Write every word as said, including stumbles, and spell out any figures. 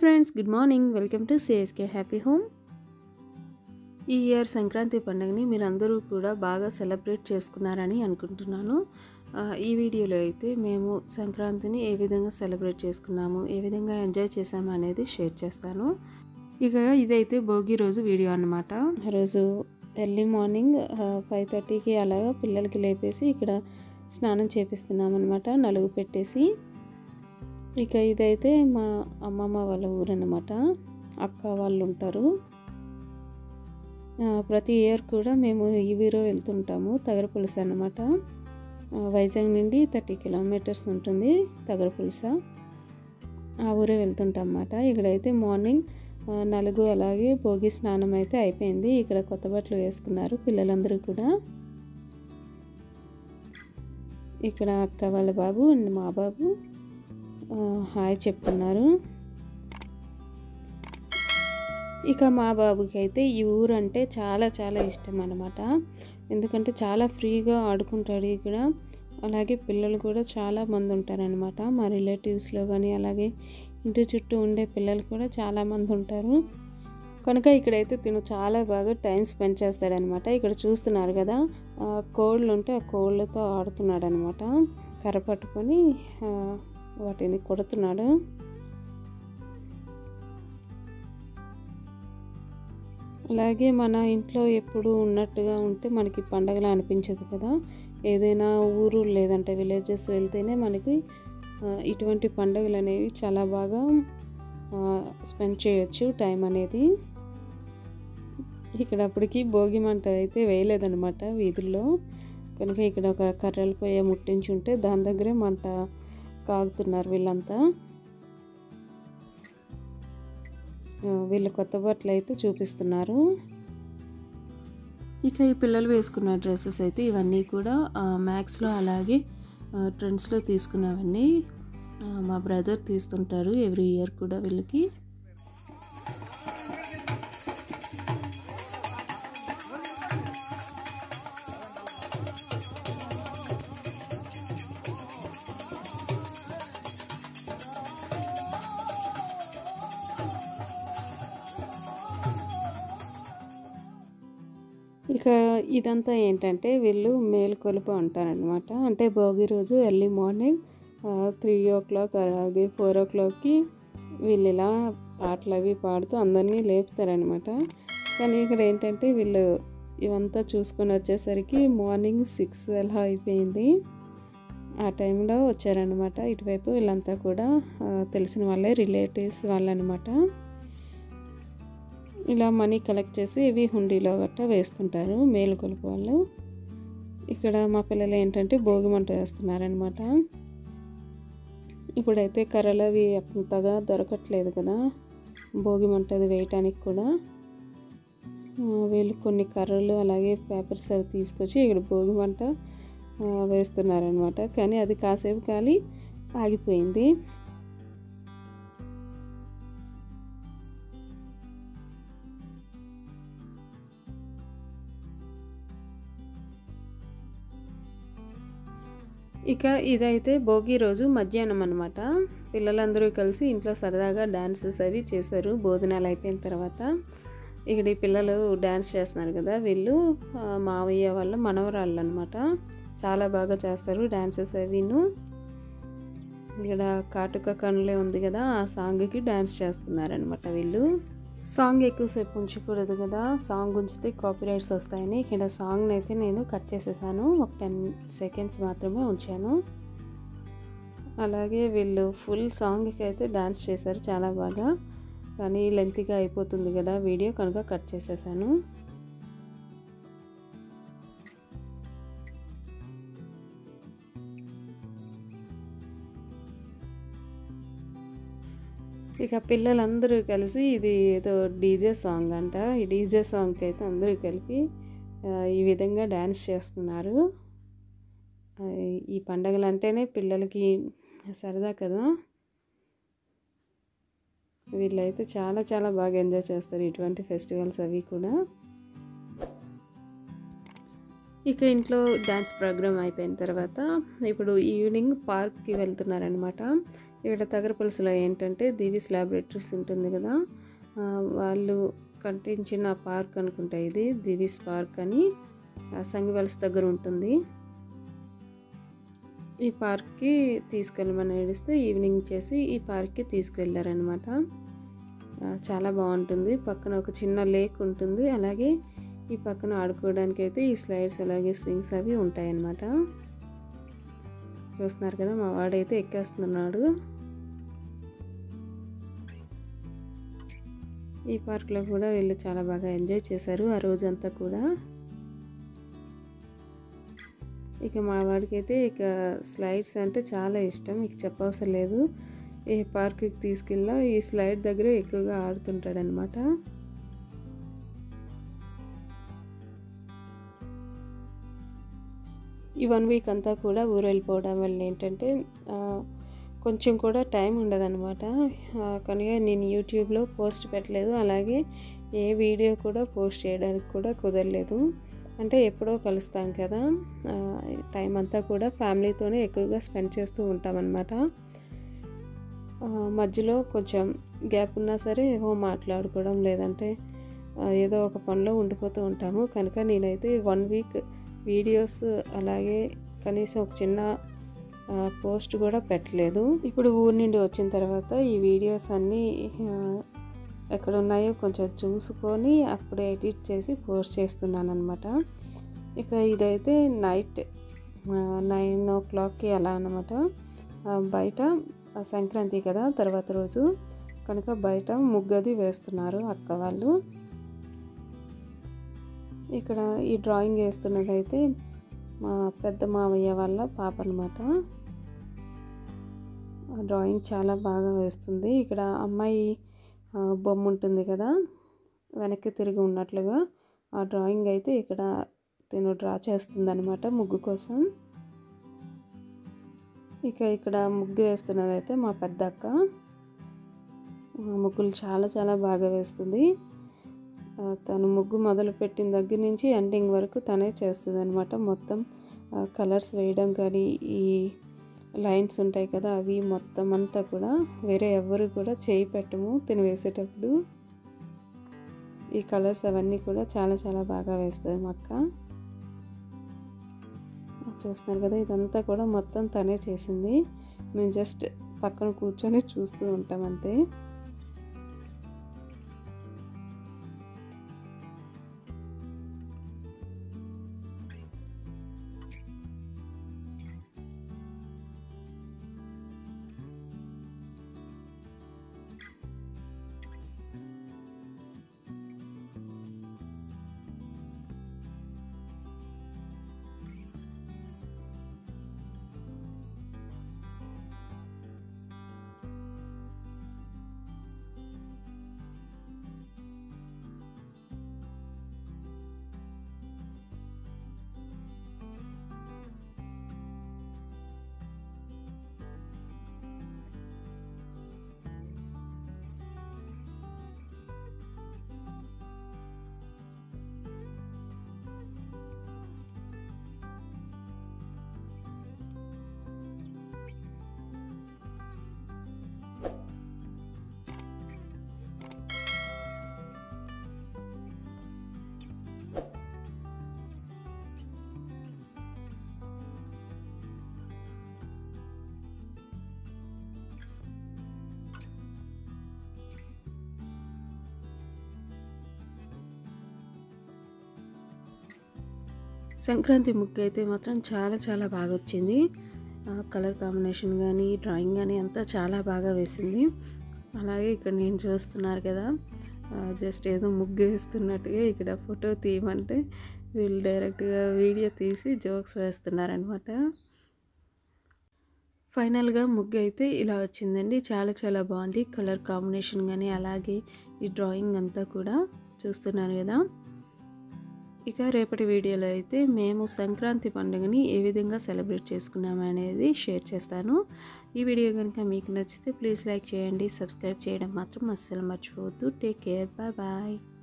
Friends, good morning. Welcome to CSK happy home. ఈ year Sankranti పండుగని మీరందరూ కూడా బాగా సెలబ్రేట్ చేసుకున్నారని అనుకుంటున్నాను. ఈ వీడియోలో అయితే మేము సంక్రాంతిని ఏ విధంగా సెలబ్రేట్ చేసుకున్నాము, ఏ విధంగా ఎంజాయ్ చేసాము అనేది షేర్ చేస్తాను. ఇక ఇదైతే భోగి రోజు వీడియో అన్నమాట. ఆ రోజు ఎర్లీ మార్నింగ్ ఫైవ్ థర్టీకి అలాగా పిల్లలకి లేపేసి ఇక్కడ స్నానం చేపిస్తున్నాం అనమాట, నలుగు పెట్టేసి. ఇక ఇదైతే మా అమ్మమ్మ వాళ్ళ ఊరు అన్నమాట, అక్క వాళ్ళు ఉంటారు. ప్రతి ఇయర్ కూడా మేము ఈ ఊరు వెళ్తుంటాము. తగరపులుస అన్నమాట. వైజాగ్ నుండి థర్టీ కిలోమీటర్స్ ఉంటుంది తగరపులుస. ఆ ఊరే వెళ్తుంటాం అన్నమాట. ఇక్కడైతే మార్నింగ్ నలుగు అలాగే భోగి స్నానం అయితే అయిపోయింది. ఇక్కడ కొత్త బట్టలు వేసుకున్నారు పిల్లలందరూ కూడా. ఇక్కడ అక్క వాళ్ళ బాబు అండ్ మా బాబు హాయ్ చెప్తున్నారు. ఇక మా బాబుకి అయితే ఈ ఊరు అంటే చాలా చాలా ఇష్టం అన్నమాట. ఎందుకంటే చాలా ఫ్రీగా ఆడుకుంటాడు ఇక్కడ. అలాగే పిల్లలు కూడా చాలా మంది ఉంటారనమాట. మా రిలేటివ్స్లో కానీ అలాగే ఇంటి చుట్టూ ఉండే పిల్లలు కూడా చాలామంది ఉంటారు. కనుక ఇక్కడైతే తిను చాలా బాగా టైం స్పెండ్ చేస్తాడనమాట. ఇక్కడ చూస్తున్నారు కదా, కోళ్ళు ఉంటే ఆ కోళ్ళతో ఆడుతున్నాడు అనమాట. కర్ర పట్టుకొని వాటిని కొడుతున్నాడు. అలాగే మన ఇంట్లో ఎప్పుడు ఉన్నట్టుగా ఉంటే మనకి పండగలా అనిపించదు కదా. ఏదైనా ఊరు లేదంటే విలేజెస్ వెళ్తేనే మనకి ఇటువంటి పండుగలు అనేవి చాలా బాగా స్పెండ్ చేయొచ్చు టైం అనేది. ఇక్కడ అప్పటికి భోగి మంట అయితే వేయలేదన్నమాట వీధుల్లో. కనుక ఇక్కడ ఒక కర్రల పొయ్యి ముట్టించి ఉంటే దాని దగ్గరే మంట కాగుతున్నారు వీళ్ళంతా. వీళ్ళు కొత్త బట్టలు అయితే చూపిస్తున్నారు. ఇక ఈ పిల్లలు వేసుకున్న డ్రెస్సెస్ అయితే ఇవన్నీ కూడా మ్యాక్స్లో అలాగే ట్రెండ్స్లో తీసుకున్నవన్నీ. మా బ్రదర్ తీస్తుంటారు ఎవ్రీ ఇయర్ కూడా వీళ్ళకి. ఇక ఇదంతా ఏంటంటే వీళ్ళు మేలుకొలుపు అంటారనమాట. అంటే భోగి రోజు early morning three o'clock అలాగే ఫోర్ ఓ క్లాక్కి వీళ్ళు ఇలా పాటలు అవి పాడుతూ అందరినీ లేపుతారనమాట. కానీ ఇక్కడ ఏంటంటే వీళ్ళు ఇవంతా చూసుకొని వచ్చేసరికి మార్నింగ్ సిక్స్ అలా అయిపోయింది. ఆ టైంలో వచ్చారనమాట ఇటువైపు. వీళ్ళంతా కూడా తెలిసిన వాళ్ళే, రిలేటివ్స్ వాళ్ళనమాట. ఇలా మనీ కలెక్ట్ చేసి ఇవి హుండీలో గట్టా వేస్తుంటారు మేలుకొలుపు వాళ్ళు. ఇక్కడ మా పిల్లలు ఏంటంటే భోగి మంట వేస్తున్నారనమాట. ఇప్పుడైతే కర్రలు అవి అంతగా దొరకట్లేదు కదా భోగి మంట అది వేయటానికి కూడా. వీళ్ళు కొన్ని కర్రలు అలాగే పేపర్స్ అవి తీసుకొచ్చి ఇక్కడ భోగి మంట వేస్తున్నారనమాట. కానీ అది కాసేపు కాలి ఆగిపోయింది. ఇక ఇదైతే భోగి రోజు మధ్యాహ్నం అనమాట. పిల్లలందరూ కలిసి ఇంట్లో సరదాగా డాన్సెస్ అవి చేశారు భోజనాలు అయిపోయిన తర్వాత. ఇక్కడ ఈ పిల్లలు డాన్స్ చేస్తున్నారు కదా, వీళ్ళు మావయ్య వాళ్ళ మనవరాళ్ళు అనమాట. చాలా బాగా చేస్తారు డాన్సెస్ అవిను. ఇక్కడ కాటుక కనులే ఉంది కదా, ఆ సాంగ్కి డాన్స్ చేస్తున్నారనమాట వీళ్ళు. సాంగ్ ఎక్కువసేపు ఉంచకూడదు కదా, సాంగ్ ఉంచితే కాపీరైట్స్ వస్తాయని ఇక్కడ సాంగ్ని అయితే నేను కట్ చేసేసాను. ఒక టెన్ సెకండ్స్ మాత్రమే ఉంచాను. అలాగే వీళ్ళు ఫుల్ సాంగ్కి అయితే డాన్స్ చేశారు చాలా బాగా. కానీ లెంతీగా అయిపోతుంది కదా వీడియో, కనుక కట్ చేసేసాను. ఇక పిల్లలందరూ కలిసి ఇది ఏదో డీజే సాంగ్ అంట. ఈ డీజే సాంగ్కి అయితే అందరూ కలిపి ఈ విధంగా డ్యాన్స్ చేస్తున్నారు. ఈ పండగలు అంటేనే పిల్లలకి సరదా కదా. వీళ్ళైతే చాలా చాలా బాగా ఎంజాయ్ చేస్తారు ఇటువంటి ఫెస్టివల్స్ అవి కూడా. ఇక ఇంట్లో డ్యాన్స్ ప్రోగ్రామ్ అయిపోయిన తర్వాత ఇప్పుడు ఈవినింగ్ పార్క్కి వెళ్తున్నారనమాట. ఇక్కడ తగరపల్లిలో ఏంటంటే దివిస్ ల్యాబొరేటరీస్ ఉంటుంది కదా, వాళ్ళు కట్టించిన పార్క్ అనుకుంటా ఇది దివిస్ పార్క్ అని, సంగివలస దగ్గర ఉంటుంది. ఈ పార్క్కి తీసుకెళ్ళమని ఏడిస్తే ఈవినింగ్ చేసి ఈ పార్క్కి తీసుకువెళ్ళారనమాట. చాలా బాగుంటుంది. పక్కన ఒక చిన్న లేక్ ఉంటుంది, అలాగే ఈ పక్కన ఆడుకోవడానికి అయితే ఈ స్లైడ్స్ అలాగే స్వింగ్స్ అవి ఉంటాయన్నమాట. చూస్తున్నారు కదా, మా వాడైతే ఎక్కేస్తున్నాడు. ఈ పార్క్లో కూడా వీళ్ళు చాలా బాగా ఎంజాయ్ చేశారు ఆ రోజంతా కూడా. ఇక మా వాడికి అయితే ఇక స్లైడ్స్ అంటే చాలా ఇష్టం, ఇక చెప్పవసరం లేదు. ఏ పార్క్కి తీసుకెళ్ళినా ఈ స్లైడ్ దగ్గర ఎక్కువగా ఆడుతుంటాడనమాట. ఈ వన్ వీక్ అంతా కూడా ఊరు వెళ్ళిపోవడం వల్ల ఏంటంటే కొంచెం కూడా టైం ఉండదన్నమాట. కనుక నేను యూట్యూబ్లో పోస్ట్ పెట్టలేదు, అలాగే ఏ వీడియో కూడా పోస్ట్ చేయడానికి కూడా కుదరలేదు. అంటే ఎప్పుడో కలుస్తాం కదా, టైం అంతా కూడా ఫ్యామిలీతోనే ఎక్కువగా స్పెండ్ చేస్తూ ఉంటామన్నమాట. మధ్యలో కొంచెం గ్యాప్ ఉన్నా సరే ఏవో మాట్లాడుకోవడం, లేదంటే ఏదో ఒక పనిలో ఉండిపోతూ ఉంటాము. కనుక నేనైతే వన్ వీక్ వీడియోస్ అలాగే కనీసం ఒక చిన్న పోస్ట్ కూడా పెట్టలేదు. ఇప్పుడు ఊరి నుండి వచ్చిన తర్వాత ఈ వీడియోస్ అన్నీ ఎక్కడ ఉన్నాయో కొంచెం చూసుకొని అప్పుడు ఎడిట్ చేసి పోస్ట్ చేస్తున్నాను అనమాట. ఇక ఇదైతే నైట్ నైన్ ఓ క్లాక్కి అలా అనమాట. బయట సంక్రాంతి కదా తర్వాత రోజు, కనుక బయట ముగ్గది వేస్తున్నారు అక్క వాళ్ళు. ఇక్కడ ఈ డ్రాయింగ్ వేస్తున్నది అయితే మా పెద్ద మావయ్య వాళ్ళ పాప అనమాట. డ్రాయింగ్ చాలా బాగా వేస్తుంది. ఇక్కడ అమ్మాయి బొమ్మ ఉంటుంది కదా వెనక్కి తిరిగి ఉన్నట్లుగా, ఆ డ్రాయింగ్ అయితే ఇక్కడ తిను డ్రా చేస్తుంది అనమాట ముగ్గు కోసం. ఇక ఇక్కడ ముగ్గు వేస్తున్నది అయితే మా పెద్ద అక్క. ముగ్గులు చాలా చాలా బాగా వేస్తుంది. తను ముగ్గు మొదలు పెట్టిన దగ్గర నుంచి ఎండింగ్ వరకు తనే చేస్తుంది అనమాట. మొత్తం కలర్స్ వేయడం కానీ, ఈ లైన్స్ ఉంటాయి కదా అవి మొత్తం అంతా కూడా వేరే ఎవరు కూడా చేయి పెట్టము తిని వేసేటప్పుడు. ఈ కలర్స్ అవన్నీ కూడా చాలా చాలా బాగా వేస్తుంది మా అక్క. చూస్తున్నారు కదా, ఇదంతా కూడా మొత్తం తనే చేసింది. మేము జస్ట్ పక్కన కూర్చొని చూస్తూ ఉంటాం అంతే. సంక్రాంతి ముగ్గు అయితే మాత్రం చాలా చాలా బాగా వచ్చింది. కలర్ కాంబినేషన్ కానీ డ్రాయింగ్ కానీ అంతా చాలా బాగా వేసింది. అలాగే ఇక్కడ నేను చూస్తున్నారు కదా, జస్ట్ ఏదో ముగ్గు వేస్తున్నట్టుగా ఇక్కడ ఫోటో తీయమంటే వీళ్ళు డైరెక్ట్గా వీడియో తీసి జోక్స్ వేస్తున్నారనమాట. ఫైనల్గా ముగ్గు అయితే ఇలా వచ్చిందండి. చాలా చాలా బాగుంది. కలర్ కాంబినేషన్ కానీ అలాగే ఈ డ్రాయింగ్ అంతా కూడా చూస్తున్నారు కదా. ఇక రేపటి వీడియోలో అయితే మేము సంక్రాంతి పండుగని ఏ విధంగా సెలబ్రేట్ చేసుకున్నాము అనేది షేర్ చేస్తాను. ఈ వీడియో కనుక మీకు నచ్చితే ప్లీజ్ లైక్ చేయండి, సబ్స్క్రైబ్ చేయడం మాత్రం అస్సలు మర్చిపోవద్దు. Take care, bye bye.